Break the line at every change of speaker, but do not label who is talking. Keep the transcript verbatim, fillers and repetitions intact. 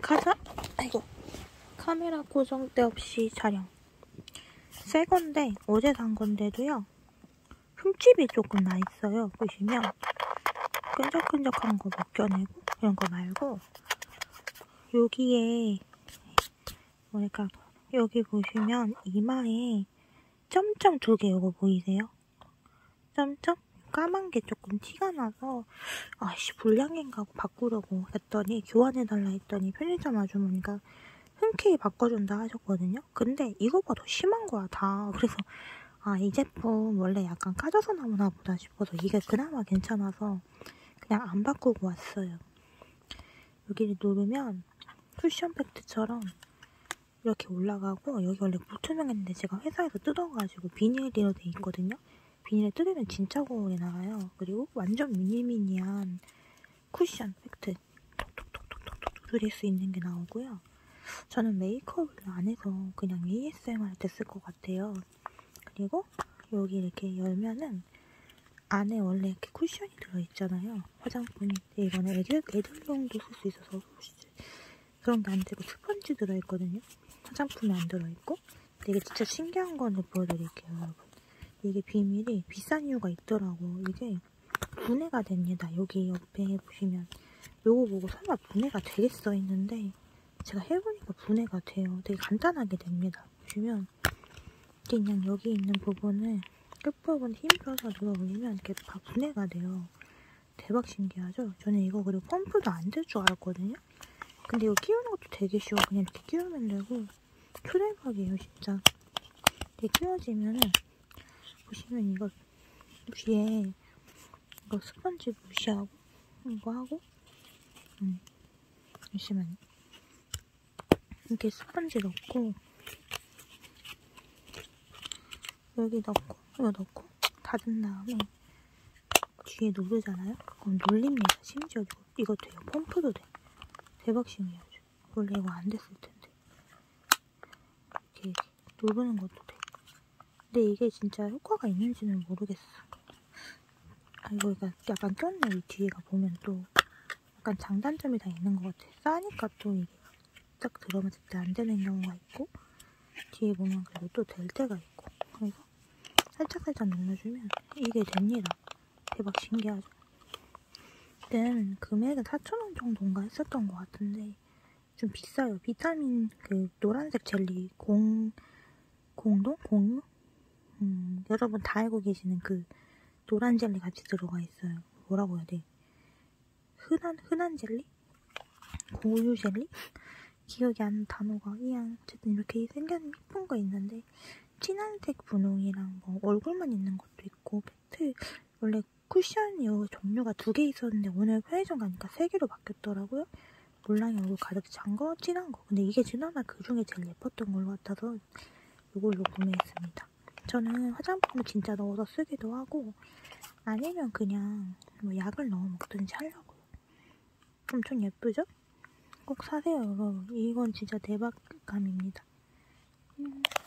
가자. 아이고. 카메라 고정대 없이 촬영. 새 건데 어제 산 건데도요. 흠집이 조금 나 있어요. 보시면 끈적끈적한 거 벗겨내고 이런 거 말고 여기에 뭐랄까 여기 보시면 이마에 점점 두 개 이거 보이세요? 점점? 까만 게 조금 티가 나서 아씨 불량인가 하고 바꾸려고 했더니 교환해달라 했더니 편의점 아주머니가 흔쾌히 바꿔준다 하셨거든요. 근데 이거보다 더 심한 거야 다. 그래서 아 이 제품 원래 약간 까져서 나오나 보다 싶어서 이게 그나마 괜찮아서 그냥 안 바꾸고 왔어요. 여기를 누르면 쿠션 팩트처럼 이렇게 올라가고 여기 원래 무투명했는데 제가 회사에서 뜯어가지고 비닐로 돼 있거든요. 비닐에 뜯으면 진짜 거울이 나와요. 그리고 완전 미니미니한 쿠션 팩트 톡톡톡톡톡 누릴 수 있는 게 나오고요. 저는 메이크업을 안 해서 그냥 에이에스엠알 할 때 쓸 것 같아요. 그리고 여기 이렇게 열면은 안에 원래 이렇게 쿠션이 들어있잖아요. 화장품이. 이거는 애들, 애들용도 쓸 수 있어서 그런 게 안 되고 스펀지 들어있거든요. 화장품이 안 들어있고. 근데 이게 진짜 신기한 거는 보여드릴게요, 여러분. 이게 비밀이 비싼 이유가 있더라고. 이게 분해가 됩니다. 여기 옆에 보시면 요거 보고 설마 분해가 되겠어 했는데 제가 해보니까 분해가 돼요. 되게 간단하게 됩니다. 보시면 그냥 여기 있는 부분을 끝부분 힘줘서 눌러 올리면 이렇게 다 분해가 돼요. 대박 신기하죠? 저는 이거 그리고 펌프도 안 될 줄 알았거든요. 근데 이거 끼우는 것도 되게 쉬워. 그냥 이렇게 끼우면 되고 초대박이에요 진짜. 이렇게 끼워지면은 보시면 이거 위에 이거 스펀지 무시하고 이거 하고 음 잠시만요. 이렇게 스펀지 넣고 여기 넣고 이거 넣고 닫은 다음에 뒤에 누르잖아요? 그럼 눌립니다. 심지어 이거, 이거 돼요. 펌프도 돼. 대박 신기하죠? 원래 이거 안 됐을 텐데 이렇게 누르는 것도 돼. 근데 이게 진짜 효과가 있는지는 모르겠어. 아 이거 약간 꼈네. 이 뒤에가 보면 또 약간 장단점이 다 있는 것 같아. 싸니까 또 이게 딱 들어맞을 때 안 되는 경우가 있고 뒤에 보면 그래도 또 될 때가 있고 그래서 살짝살짝 눌러주면 이게 됩니다. 대박 신기하죠? 그때는 금액은 사천 원 정도인가 했었던 것 같은데 좀 비싸요. 비타민 그 노란색 젤리 공 공동? 공유? 음, 여러분 다 알고 계시는 그 노란 젤리 같이 들어가 있어요. 뭐라고 해야 돼? 흔한 흔한 젤리? 고유 젤리? 기억이 안 나는 단어가 이양 어쨌든 이렇게 생긴 예쁜 거 있는데 진한색 분홍이랑 뭐 얼굴만 있는 것도 있고 팩트 원래 쿠션이 종류가 두 개 있었는데 오늘 편의점 가니까 세 개로 바뀌었더라고요. 몰랑이 얼굴 가득 찬 거, 진한 거. 근데 이게 그나마 그 중에 제일 예뻤던 걸로 같아서 이걸로 구매했습니다. 저는 화장품을 진짜 넣어서 쓰기도 하고 아니면 그냥 뭐 약을 넣어 먹든지 하려고요. 엄청 예쁘죠? 꼭 사세요 여러분. 이건 진짜 대박감입니다. 음.